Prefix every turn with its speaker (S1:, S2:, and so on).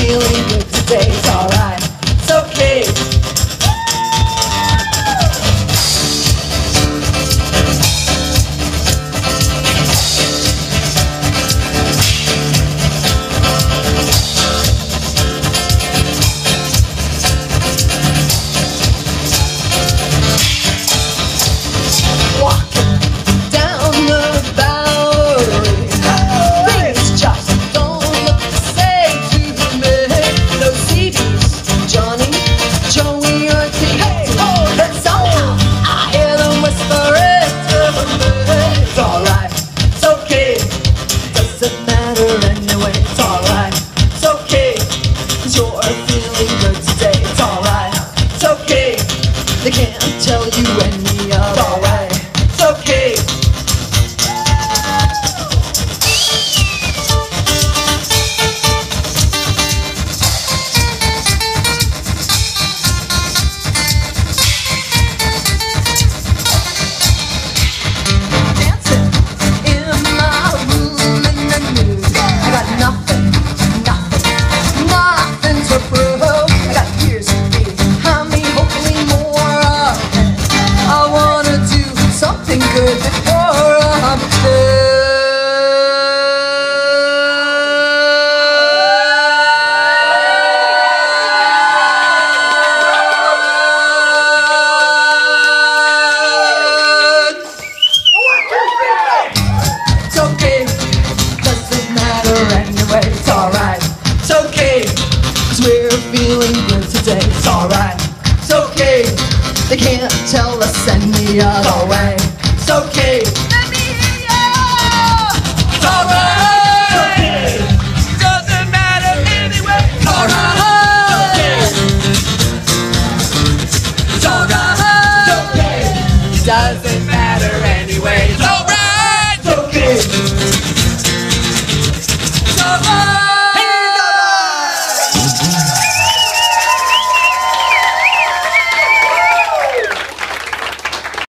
S1: feeling good today, it's alright, it's okay. They can't tell you any other way. It's okay. Dancing in my room in the nude. I got nothing to prove. I got years behind me, hopefully more. I wanna do something good before I'm dead. It's okay, doesn't matter anyway, it's alright. It's okay, 'cause we're feeling good today, it's alright. It's okay, they can't tell us any other way. It's okay.